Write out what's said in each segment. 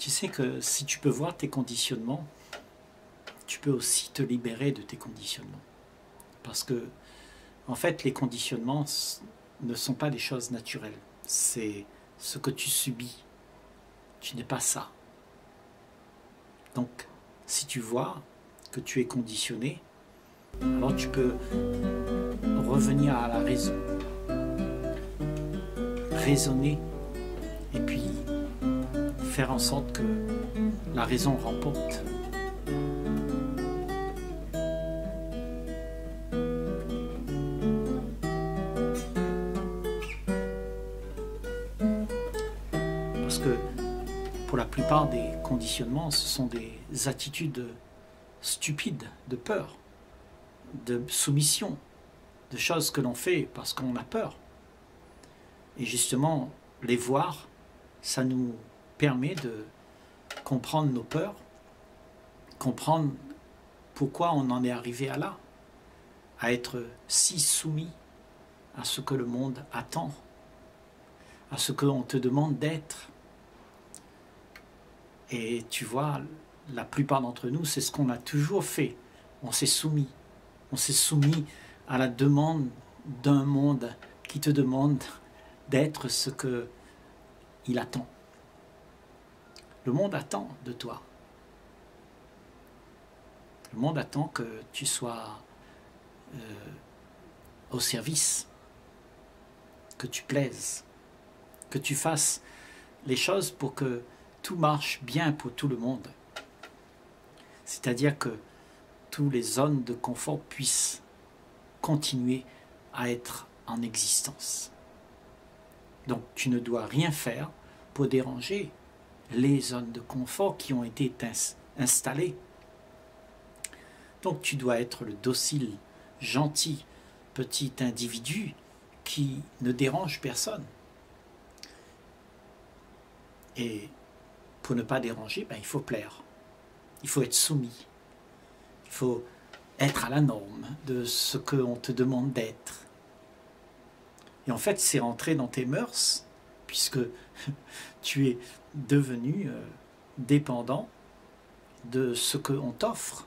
Tu sais que si tu peux voir tes conditionnements, tu peux aussi te libérer de tes conditionnements. Parce que, en fait, les conditionnements ne sont pas des choses naturelles. C'est ce que tu subis. Tu n'es pas ça. Donc, si tu vois que tu es conditionné, alors tu peux revenir à la raison. Raisonner et puis faire en sorte que la raison remporte. Parce que pour la plupart des conditionnements, ce sont des attitudes stupides, de peur, de soumission, de choses que l'on fait parce qu'on a peur. Et justement, les voir, ça nous permet de comprendre nos peurs, comprendre pourquoi on en est arrivé à là, à être si soumis à ce que le monde attend, à ce qu'on te demande d'être. Et tu vois, la plupart d'entre nous, c'est ce qu'on a toujours fait. On s'est soumis. On s'est soumis à la demande d'un monde qui te demande d'être ce qu'il attend. Le monde attend de toi. Le monde attend que tu sois au service, que tu plaises, que tu fasses les choses pour que tout marche bien pour tout le monde. C'est-à-dire que tous les zones de confort puissent continuer à être en existence. Donc tu ne dois rien faire pour déranger les zones de confort qui ont été installées. Donc tu dois être le docile, gentil, petit individu qui ne dérange personne. Et pour ne pas déranger, il faut plaire. Il faut être soumis. Il faut être à la norme de ce qu'on te demande d'être. Et en fait, c'est rentré dans tes mœurs, puisque tu es devenu dépendant de ce qu'on t'offre.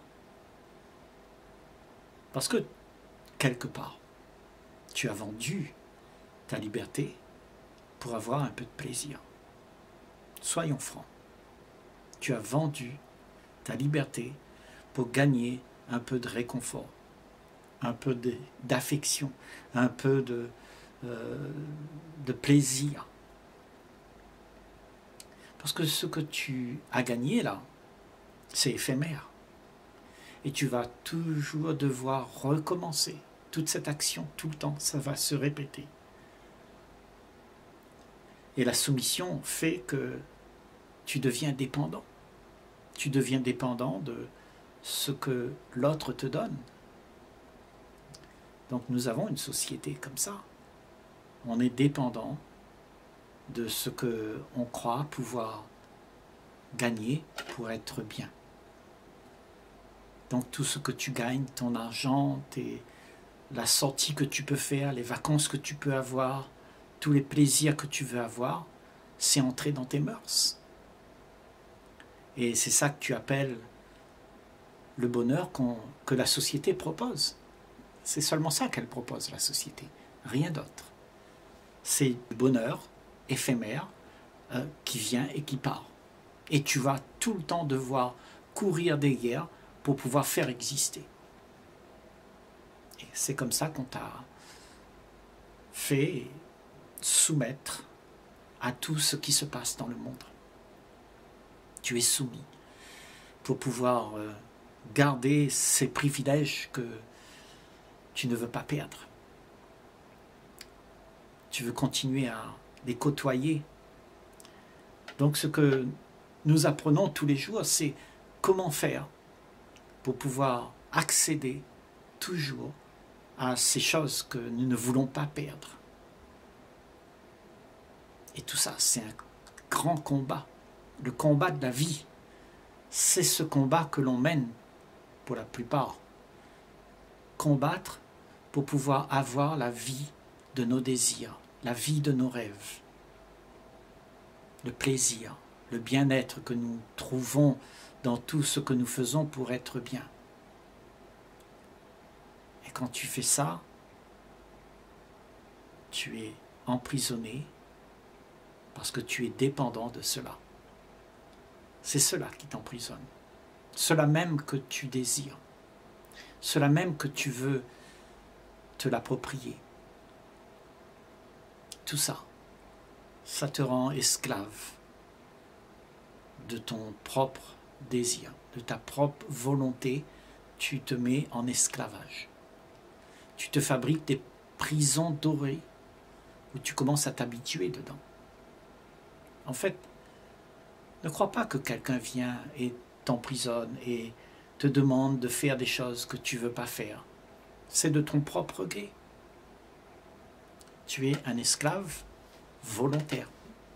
Parce que, quelque part, tu as vendu ta liberté pour avoir un peu de plaisir. Soyons francs. Tu as vendu ta liberté pour gagner un peu de réconfort, un peu d'affection, un peu de plaisir. Parce que ce que tu as gagné là, c'est éphémère. Et tu vas toujours devoir recommencer toute cette action, tout le temps, ça va se répéter. Et la soumission fait que tu deviens dépendant. Tu deviens dépendant de ce que l'autre te donne. Donc nous avons une société comme ça. On est dépendant de ce qu'on croit pouvoir gagner pour être bien. Donc tout ce que tu gagnes, ton argent, la sortie que tu peux faire, les vacances que tu peux avoir, tous les plaisirs que tu veux avoir, c'est entrer dans tes mœurs. Et c'est ça que tu appelles le bonheur que la société propose. C'est seulement ça qu'elle propose, la société, rien d'autre. C'est le bonheur éphémère qui vient et qui part. Et tu vas tout le temps devoir courir des guerres pour pouvoir faire exister. Et c'est comme ça qu'on t'a fait soumettre à tout ce qui se passe dans le monde. Tu es soumis pour pouvoir garder ces privilèges que tu ne veux pas perdre. Tu veux continuer à les côtoyer. Donc ce que nous apprenons tous les jours, c'est comment faire pour pouvoir accéder toujours à ces choses que nous ne voulons pas perdre. Et tout ça, c'est un grand combat. Le combat de la vie, c'est ce combat que l'on mène pour la plupart. Combattre pour pouvoir avoir la vie de nos désirs, la vie de nos rêves, le plaisir, le bien-être que nous trouvons dans tout ce que nous faisons pour être bien. Et quand tu fais ça, tu es emprisonné parce que tu es dépendant de cela. C'est cela qui t'emprisonne. Cela même que tu désires. Cela même que tu veux te l'approprier. Tout ça, ça te rend esclave de ton propre désir, de ta propre volonté. Tu te mets en esclavage. Tu te fabriques des prisons dorées où tu commences à t'habituer dedans. En fait, ne crois pas que quelqu'un vient et t'emprisonne et te demande de faire des choses que tu ne veux pas faire. C'est de ton propre gré. Tu es un esclave volontaire.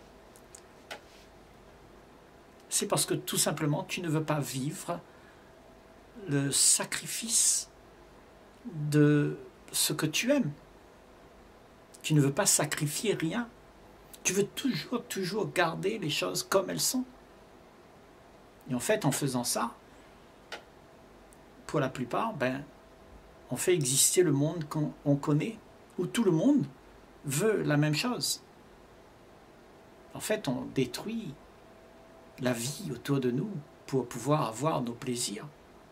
C'est parce que tout simplement tu ne veux pas vivre le sacrifice de ce que tu aimes. Tu ne veux pas sacrifier rien. Tu veux toujours garder les choses comme elles sont. Et en fait, en faisant ça, pour la plupart, on fait exister le monde qu'on connaît, où tout le monde veut la même chose. En fait, on détruit la vie autour de nous pour pouvoir avoir nos plaisirs.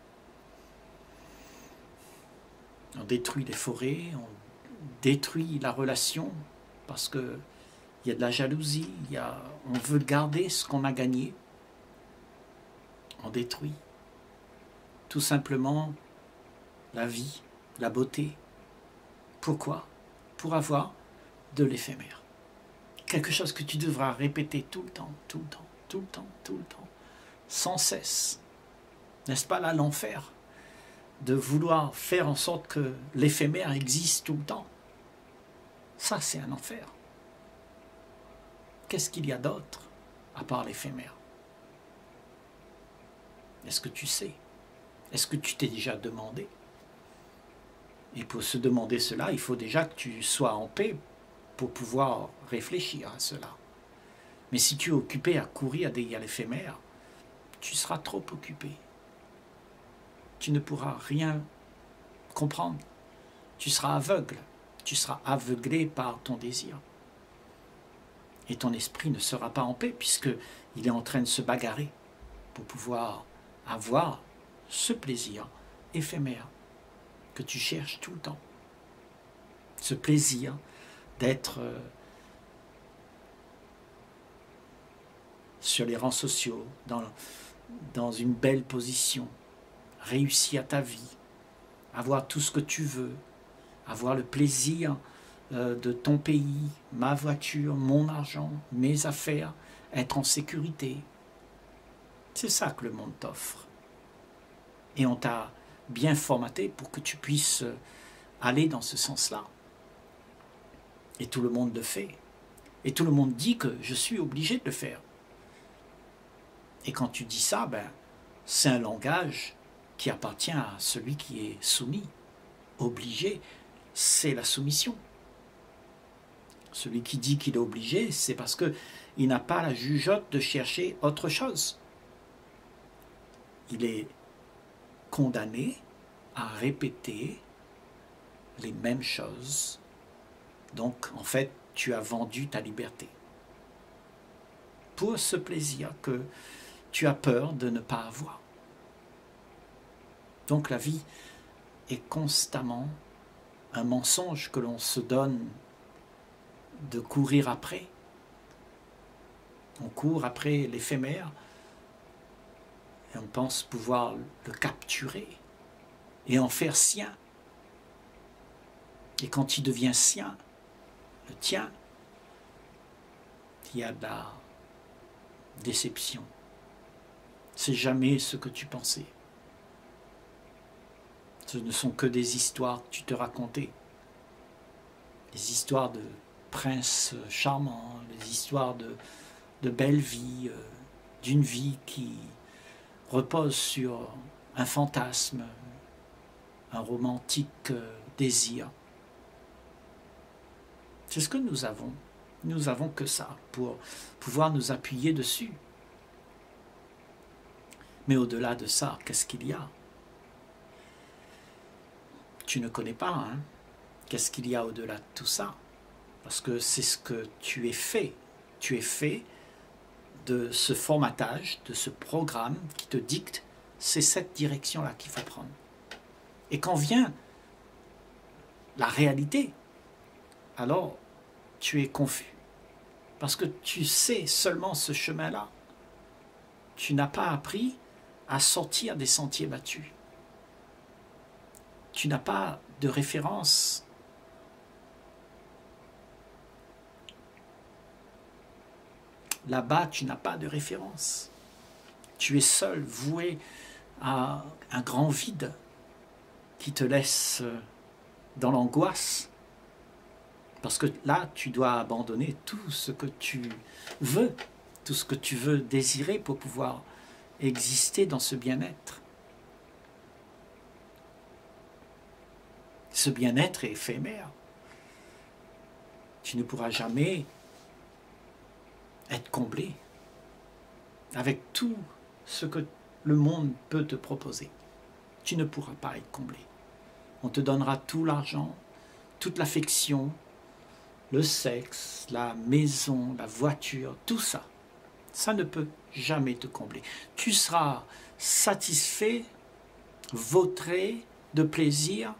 On détruit les forêts, on détruit la relation parce que il y a de la jalousie, on veut garder ce qu'on a gagné. On détruit tout simplement la vie, la beauté. Pourquoi? Pour avoir de l'éphémère. Quelque chose que tu devras répéter tout le temps, tout le temps, tout le temps, tout le temps, sans cesse. N'est-ce pas là l'enfer de vouloir faire en sorte que l'éphémère existe tout le temps? Ça, c'est un enfer. Qu'est-ce qu'il y a d'autre à part l'éphémère? Est-ce que tu sais? Est-ce que tu t'es déjà demandé? Et pour se demander cela, il faut déjà que tu sois en paix pour pouvoir réfléchir à cela. Mais si tu es occupé à courir derrière l'éphémère, tu seras trop occupé. Tu ne pourras rien comprendre. Tu seras aveugle. Tu seras aveuglé par ton désir. Et ton esprit ne sera pas en paix puisqu'il est en train de se bagarrer pour pouvoir avoir ce plaisir éphémère que tu cherches tout le temps. Ce plaisir d'être sur les rangs sociaux, dans une belle position, réussir ta vie, avoir tout ce que tu veux, avoir le plaisir de ton pays, ma voiture, mon argent, mes affaires, être en sécurité. C'est ça que le monde t'offre. Et on t'a bien formaté pour que tu puisses aller dans ce sens-là. Et tout le monde le fait. Et tout le monde dit que je suis obligé de le faire. Et quand tu dis ça, c'est un langage qui appartient à celui qui est soumis. Obligé, c'est la soumission. Celui qui dit qu'il est obligé, c'est parce qu'il n'a pas la jugeote de chercher autre chose. Il est condamné à répéter les mêmes choses. Donc, en fait, tu as vendu ta liberté pour ce plaisir que tu as peur de ne pas avoir. Donc, la vie est constamment un mensonge que l'on se donne de courir après. On court après l'éphémère et on pense pouvoir le capturer et en faire sien. Et quand il devient sien, le tien, il y a de la déception. C'est jamais ce que tu pensais. Ce ne sont que des histoires que tu te racontais. Des histoires de princes charmants, des histoires de belles vies, d'une vie qui repose sur un fantasme, un romantique désir. C'est ce que nous avons. Nous n'avons que ça pour pouvoir nous appuyer dessus. Mais au-delà de ça, qu'est-ce qu'il y a? Tu ne connais pas, hein? Qu'est-ce qu'il y a au-delà de tout ça? Parce que c'est ce que tu es fait. Tu es fait de ce formatage, de ce programme qui te dicte, c'est cette direction-là qu'il faut prendre. Et quand vient la réalité, alors tu es confus. Parce que tu sais seulement ce chemin-là. Tu n'as pas appris à sortir des sentiers battus. Tu n'as pas de référence. Là-bas, tu n'as pas de référence. Tu es seul, voué à un grand vide qui te laisse dans l'angoisse. Parce que là, tu dois abandonner tout ce que tu veux, tout ce que tu veux désirer pour pouvoir exister dans ce bien-être. Ce bien-être est éphémère. Tu ne pourras jamais être comblé avec tout ce que le monde peut te proposer. Tu ne pourras pas être comblé. On te donnera tout l'argent, toute l'affection, le sexe, la maison, la voiture, tout ça. Ça ne peut jamais te combler. Tu seras satisfait, vautré de plaisir,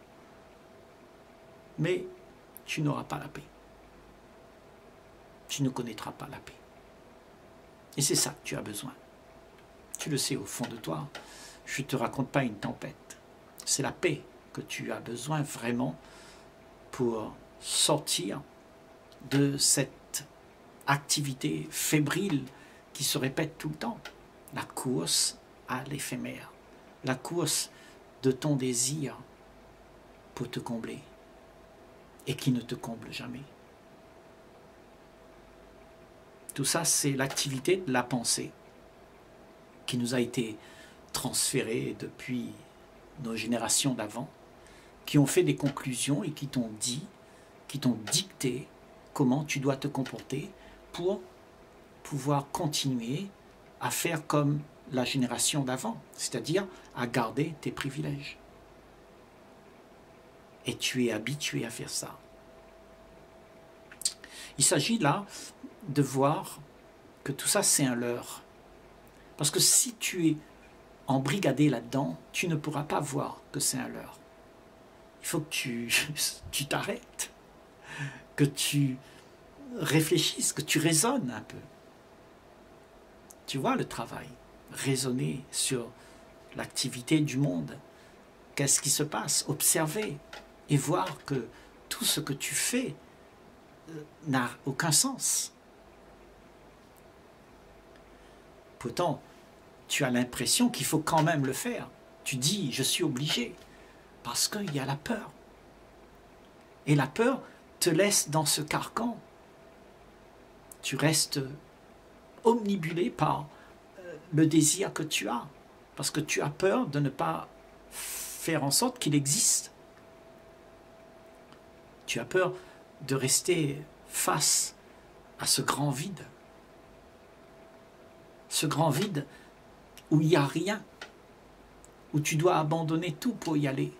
mais tu n'auras pas la paix. Tu ne connaîtras pas la paix. Et c'est ça que tu as besoin. Tu le sais au fond de toi. Je ne te raconte pas une tempête. C'est la paix que tu as besoin vraiment pour sortir de cette activité fébrile qui se répète tout le temps. La course à l'éphémère. La course de ton désir pour te combler et qui ne te comble jamais. Tout ça, c'est l'activité de la pensée qui nous a été transférée depuis nos générations d'avant, qui ont fait des conclusions et qui t'ont dit, qui t'ont dicté comment tu dois te comporter pour pouvoir continuer à faire comme la génération d'avant, c'est-à-dire à garder tes privilèges. Et tu es habitué à faire ça. Il s'agit là de voir que tout ça, c'est un leurre. Parce que si tu es embrigadé là-dedans, tu ne pourras pas voir que c'est un leurre. Il faut que tu t'arrêtes, que tu réfléchisses, que tu raisonnes un peu. Tu vois le travail, raisonner sur l'activité du monde. Qu'est-ce qui se passe? Observer et voir que tout ce que tu fais n'a aucun sens. Pourtant, tu as l'impression qu'il faut quand même le faire. Tu dis, je suis obligé, parce qu'il y a la peur. Et la peur te laisse dans ce carcan. Tu restes omnibulé par le désir que tu as, parce que tu as peur de ne pas faire en sorte qu'il existe. Tu as peur de rester face à ce grand vide. Ce grand vide où il n'y a rien, où tu dois abandonner tout pour y aller.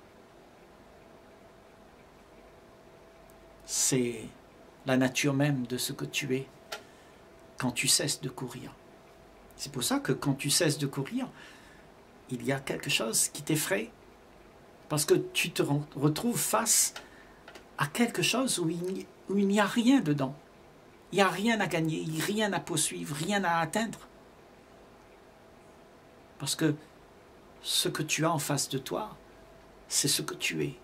C'est la nature même de ce que tu es quand tu cesses de courir. C'est pour ça que quand tu cesses de courir, il y a quelque chose qui t'effraie, parce que tu te retrouves face à quelque chose où il n'y a rien dedans. Il n'y a rien à gagner, rien à poursuivre, rien à atteindre. Parce que ce que tu as en face de toi, c'est ce que tu es.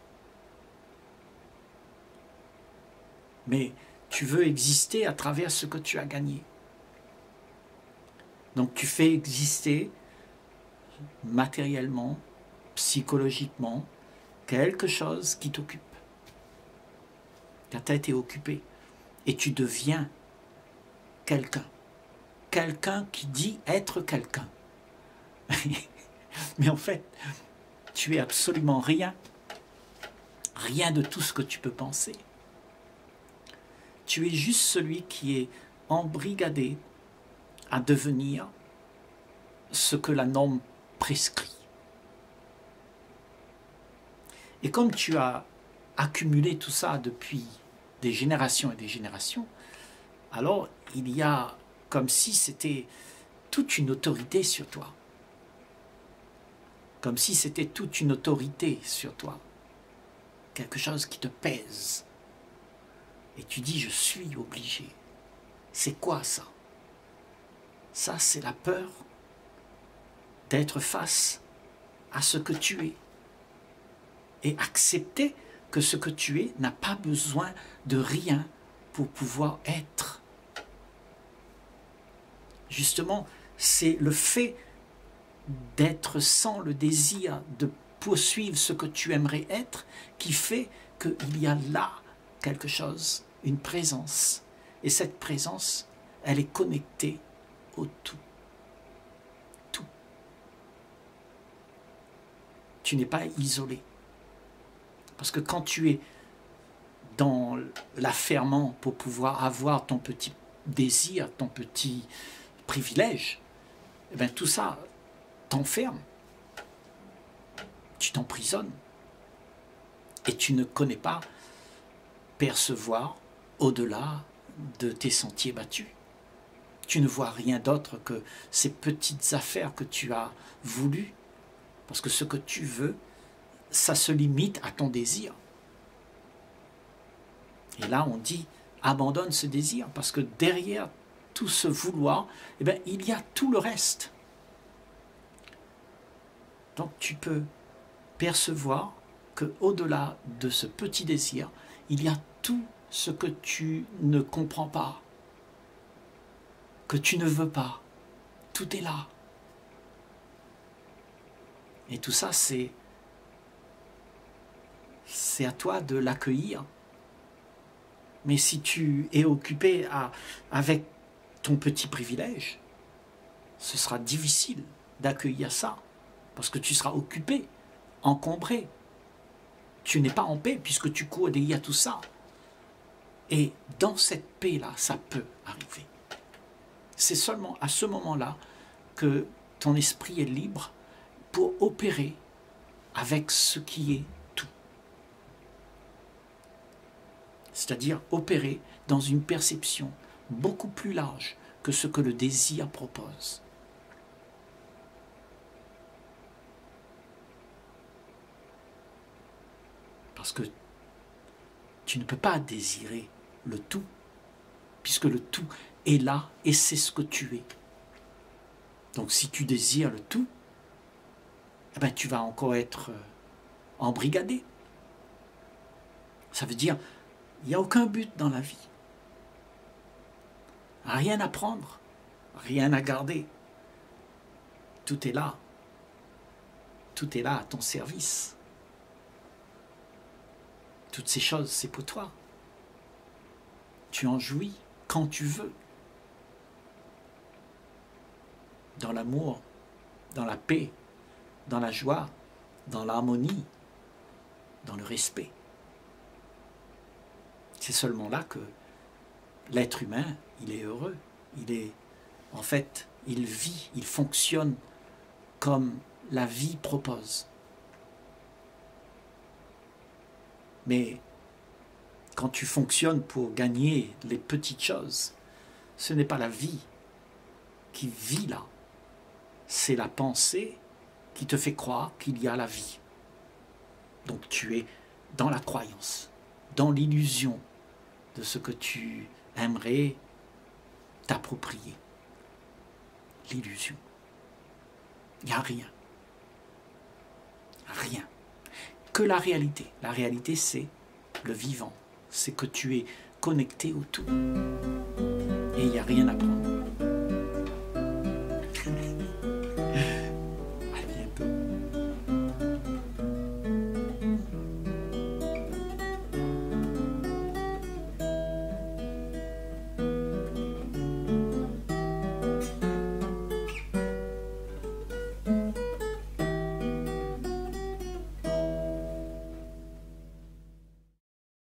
Mais tu veux exister à travers ce que tu as gagné. Donc tu fais exister matériellement, psychologiquement, quelque chose qui t'occupe. Ta tête est occupée et tu deviens quelqu'un. Quelqu'un qui dit être quelqu'un. Mais en fait, tu es absolument rien. Rien de tout ce que tu peux penser. Tu es juste celui qui est embrigadé à devenir ce que la norme prescrit. Et comme tu as accumulé tout ça depuis des générations et des générations, alors il y a comme si c'était toute une autorité sur toi. Comme si c'était toute une autorité sur toi. Quelque chose qui te pèse. Et tu dis, je suis obligé. C'est quoi ça? Ça, c'est la peur d'être face à ce que tu es. Et accepter que ce que tu es n'a pas besoin de rien pour pouvoir être. Justement, c'est le fait d'être sans le désir de poursuivre ce que tu aimerais être qui fait qu'il y a là quelque chose, une présence. Et cette présence, elle est connectée au tout. Tout. Tu n'es pas isolé. Parce que quand tu es dans l'affairement pour pouvoir avoir ton petit désir, ton petit privilège, eh bien tout ça t'enferme. Tu t'emprisonnes. Et tu ne connais pas percevoir au-delà de tes sentiers battus. Tu ne vois rien d'autre que ces petites affaires que tu as voulues. Parce que ce que tu veux, ça se limite à ton désir. Et là, on dit, abandonne ce désir, parce que derrière tout ce vouloir, eh bien, il y a tout le reste. Donc tu peux percevoir qu'au-delà de ce petit désir, il y a tout ce que tu ne comprends pas, que tu ne veux pas. Tout est là. Et tout ça, c'est à toi de l'accueillir. Mais si tu es occupé avec ton petit privilège, ce sera difficile d'accueillir ça, parce que tu seras occupé, encombré. Tu n'es pas en paix puisque tu cours derrière tout ça. Et dans cette paix-là, ça peut arriver. C'est seulement à ce moment-là que ton esprit est libre pour opérer avec ce qui est tout. C'est-à-dire opérer dans une perception beaucoup plus large que ce que le désir propose. Parce que tu ne peux pas désirer le tout, puisque le tout est là et c'est ce que tu es. Donc si tu désires le tout, eh ben, tu vas encore être embrigadé. Ça veut dire, il n'y a aucun but dans la vie. Rien à prendre, rien à garder. Tout est là. Tout est là à ton service. Toutes ces choses, c'est pour toi. Tu en jouis quand tu veux. Dans l'amour, dans la paix, dans la joie, dans l'harmonie, dans le respect. C'est seulement là que l'être humain, il est heureux. En fait, il vit, il fonctionne comme la vie propose. Mais quand tu fonctionnes pour gagner les petites choses, ce n'est pas la vie qui vit là. C'est la pensée qui te fait croire qu'il y a la vie. Donc tu es dans la croyance, dans l'illusion de ce que tu aimerais t'approprier. L'illusion. Il n'y a rien. Rien. Que la réalité. La réalité, c'est le vivant. C'est que tu es connecté au tout. Et il n'y a rien à prendre.